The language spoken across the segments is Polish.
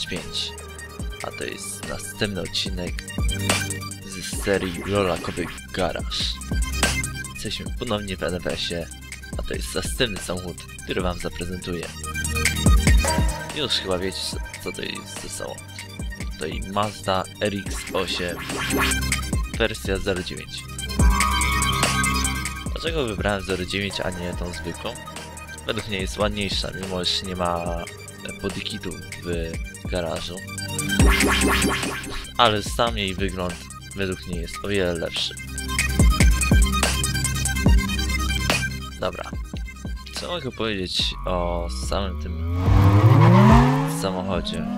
555. A to jest następny odcinek z serii Rollercoaster Garage. Jesteśmy ponownie w NFS-ie, a to jest następny samochód, który wam zaprezentuję. Już chyba wiecie, co to jest za samochód. To i Mazda RX-8 wersja 09. Dlaczego wybrałem 09, a nie tą zwykłą? Według mnie jest ładniejsza, mimo że nie ma bodykitu w garażu. Ale sam jej wygląd według mnie jest o wiele lepszy. Dobra. Co mogę powiedzieć o samym tym samochodzie?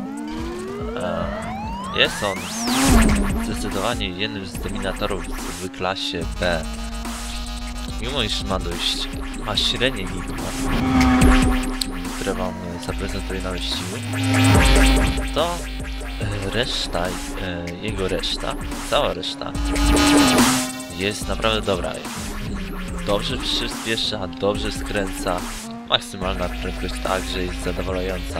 Jest on zdecydowanie jednym z dominatorów w klasie B. Mimo iż ma średnie widmo, które wam zaprezentuję na wyścigu, to cała reszta jest naprawdę dobra. Dobrze przyspiesza, dobrze skręca, maksymalna prędkość także jest zadowalająca.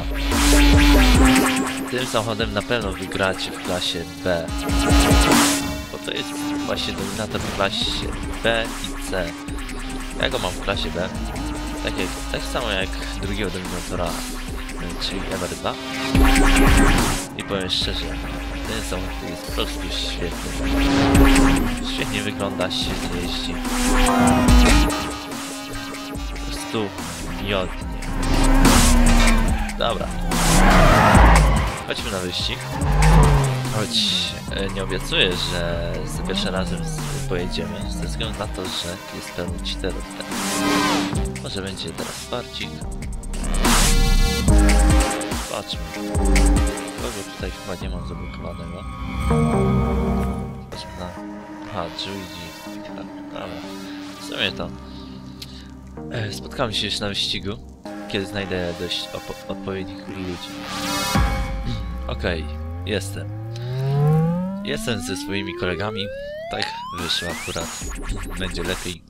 Tym samochodem na pewno wygracie w klasie B, bo to jest właśnie dominator w klasie B i C. Ja go mam w klasie B, tak samo jak drugiego dominatora, czyli MR2. I powiem szczerze, ten samochód jest po prostu świetny. Świetnie wygląda, świetnie jeździ. Po prostu miodnie. Dobra. Chodźmy na wyścig. Choć nie obiecuję, że za pierwszym razem pojedziemy, ze względu na to, że jest pełno cheaterów. Może będzie teraz parcik. Zobaczmy. Kogo tutaj chyba nie mam zablokowanego. Zobaczmy na... Aha, Juigi. Tak, dobra. W sumie to... Spotkamy się już na wyścigu, kiedy znajdę dość odpowiednich ludzi. Okej, jestem. Jestem ze swoimi kolegami. Tak wyszło akurat. Będzie lepiej.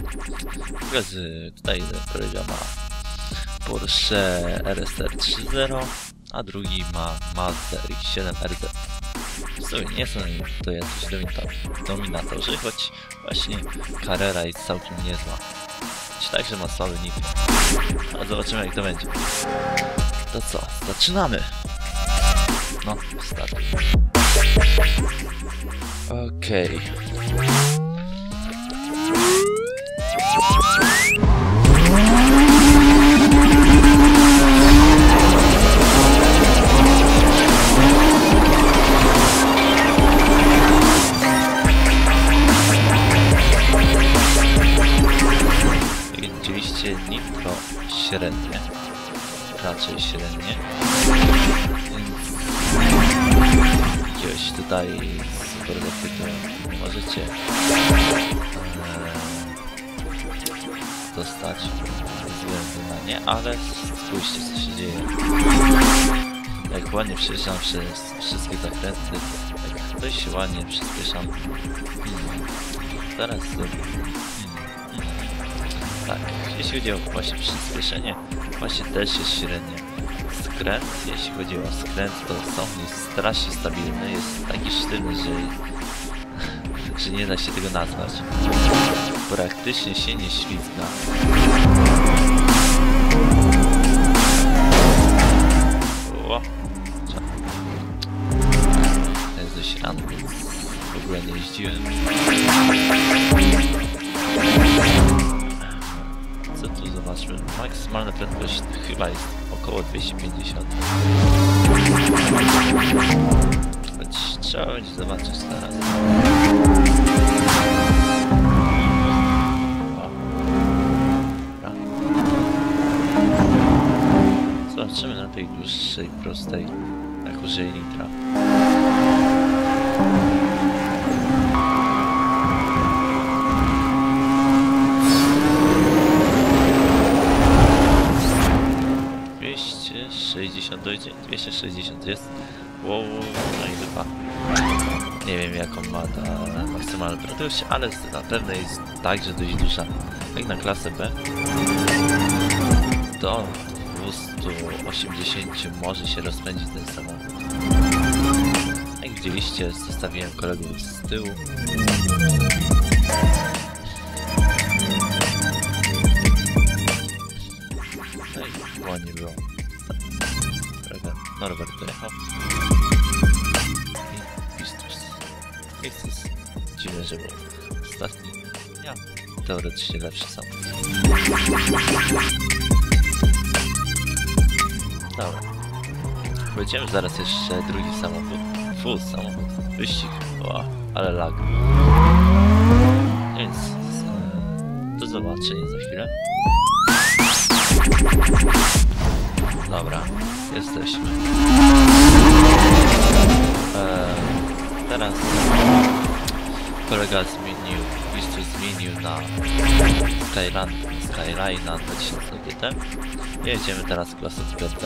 Tutaj kolega ma Porsche RSR 3.0, a drugi ma Mazda RX-7 RZ. W sumie nie są to jacyś dominatorzy, choć właśnie Carrera jest całkiem niezła. Także ma słaby nick. Ale zobaczymy, jak to będzie. To co? Zaczynamy! No, start. Okej. Widzieliście nitro średnie, raczej średnie, więc jakiegoś tutaj superego tytułu nie możecie dostać ze względu na nie, ale spójrzcie, co się dzieje. Jak ładnie przejeżdżam przez wszystkie zakręty, jak dość ładnie przyspieszam. Teraz tak, jeśli chodzi o właśnie przyspieszenie, właśnie też jest średnie. Skręt, jeśli chodzi o skręt, to samochód jest strasznie stabilny, jest taki sztywny, że nie da się tego nazwać. Praktycznie się nie ślizga. O, to jest dość rano, więc w ogóle nie jeździłem. Co tu zobaczmy? Maksymalna prędkość chyba jest około 250. Choć trzeba będzie zobaczyć teraz. Zobaczymy na tej dłuższej, prostej, jak użyję nitra. Dojdzie, 260 jest. Wow, no i dupa. Nie wiem, jaką ma ta maksymalna prędkość, ale na pewno jest także dość duża. Jak na klasę B, to 280 może się rozpędzić ten samochód. Jak widzieliście, zostawiłem kolegów z tyłu. No i ładnie było. Norbert dojechał. I Pistus. Pistus. Dziwne, że był ostatni. Ja teoretycznie lepszy samochód. Dobra. Będziemy zaraz jeszcze drugi samochód. Samochód. Wyścig. Wow, ale lag. Więc do zobaczenia za chwilę. Dobra, jesteśmy. Teraz kolega zmienił, zmienił na Skyline na 2000 GT. Jedziemy teraz klasą GT.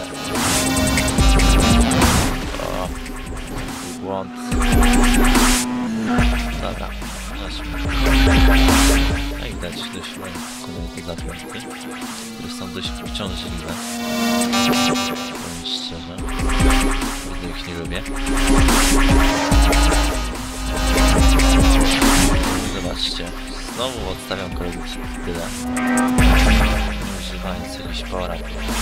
O, błąd. Dobra, no i widać dość kolejne zakręty, które są dość uciążliwe. Powiem szczerze, bardzo ich nie lubię. Zobaczcie, znowu odstawiam kolegów w tyle, używając jakichś porad.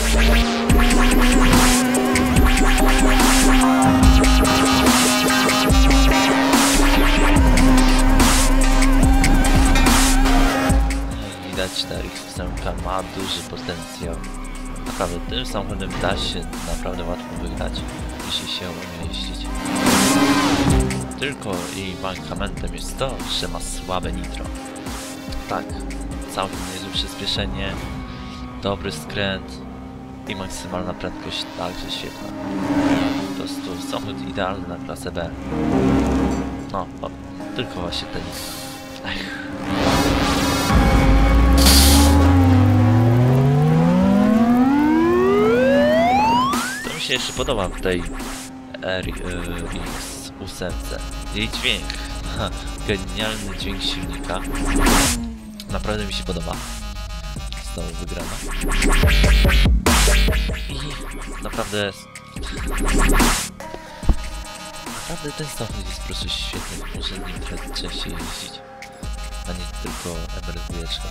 Widać, ta X8 ma duży potencjał. Naprawdę, tym samochodem da się naprawdę łatwo wygrać, jeśli się umie jeździć. Tylko jej mankamentem jest to, że ma słabe nitro. Tak, całkiem niezłe przyspieszenie, dobry skręt i maksymalna prędkość także świetna. Po prostu samochód idealny na klasę B. No, tylko właśnie ten nitro. To mi się jeszcze podoba w tej X8. Jej dźwięk. Genialny dźwięk silnika. Naprawdę mi się podoba. Znowu wygrana. I naprawdę ten samochód jest po prostu świetny. Muszę nim trochę częściej jeździć, a nie tylko MR2.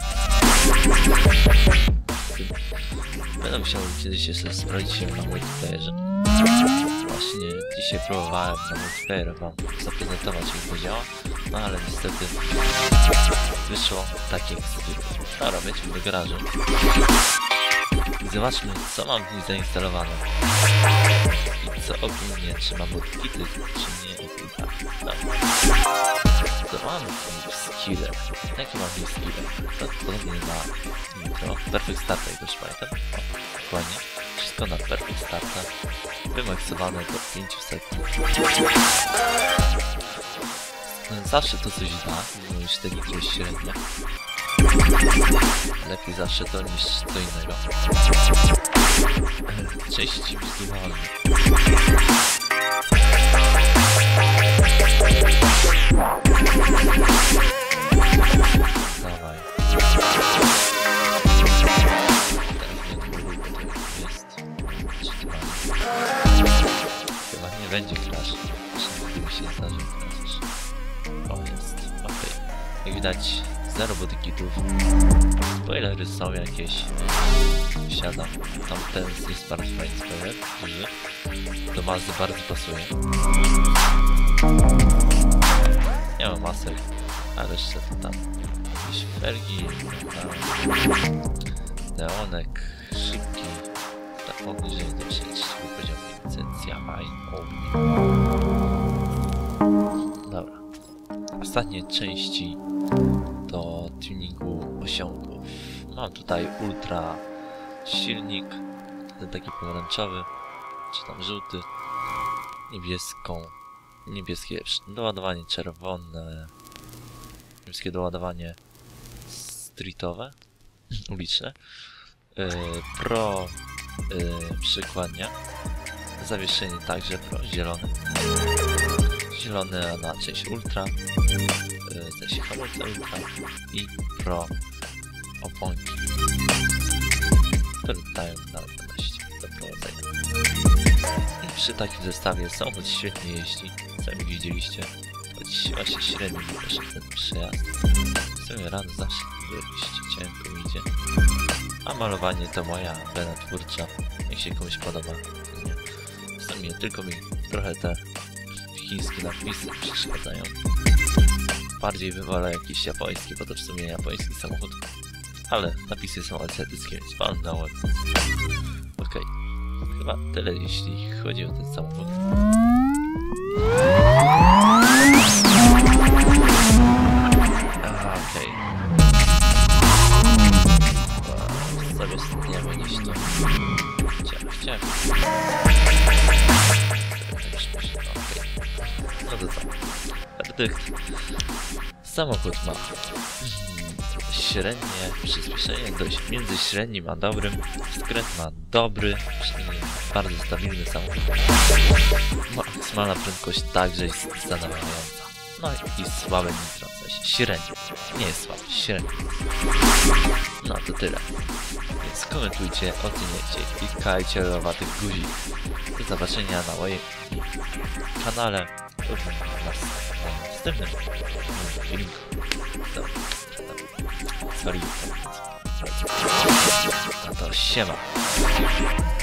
Będę musiał kiedyś jeszcze sprawdzić się na multiplayerze. Właśnie dzisiaj próbowałem na multiplayer wam zaprezentować, jak to działa, no ale niestety wyszło takie jak zwykle. Dobra, wejdźmy do garażu i zobaczmy, co mam w nim zainstalowane i co ogólnie, czy mam modkity, czy nie, i tak. Dobra. To mam skille. Jakie mam skille? To podobnie na nitro. Perfect Starta, jak już pamiętam. Dokładnie. Wszystko na Perfect Starta. Wymaksowane do 500. Zawsze to coś da, mimo iż te nitro jest średnie. Lepiej zawsze to niż co innego. Części wizualne. Dawaj. Chyba nie będzie crash. Gdyby się zdarzył crash. O, jest. Okej. Jak widać, zero bodykitów. Spoilery są jakieś. Siadam. Tamten jest bardzo fajny spoiler. Duży. Do Mazdy bardzo pasuje. Nie ma masek, a resztę to tam. Jakieś felgi. Neonek. Szybki. Tak obniżenie do 33 poziom licencja Dobra. Ostatnie części do tuningu osiągów. Mam tutaj ultra silnik, ten taki pomarańczowy, czy tam żółty, niebieskie doładowanie czerwone, niebieskie doładowanie streetowe, uliczne, pro przykładnia, zawieszenie także pro, zielone na część ultra, zaś hamulce ultra i pro oponki, które dają na 12. powodzenia. I przy takim zestawie samochód świetnie jeździ, sami widzieliście, choć właśnie średnio mi poszedł ten przejazd. W sumie rano zawsze dość cienko idzie. A malowanie to moja wena twórcza, jak się komuś podoba. Nie. W sumie tylko mi trochę te chińskie napisy przeszkadzają. Bardziej wywala jakieś japońskie, bo to w sumie japoński samochód. Ale napisy są azjatyckie, więc walnąłem. Okej. Chyba tyle, jeśli chodzi o ten samochód. Okej. Sobie stniemy gdzieś to. Ciach. No to co? Werdykt. Samochód ma średnie przyspieszenie, dość między średnim a dobrym. Skręt ma dobry, bardzo stabilny samochód. Maksymalna prędkość także jest zadowalająca. No i słabe nitro, w sensie średnio. Nie jest słabe, średnio. No to tyle. Więc komentujcie, oceniajcie, klikajcie lowaty guzik. Do zobaczenia na moim kanale lub na następnym filmiku. Sorry. No to siema.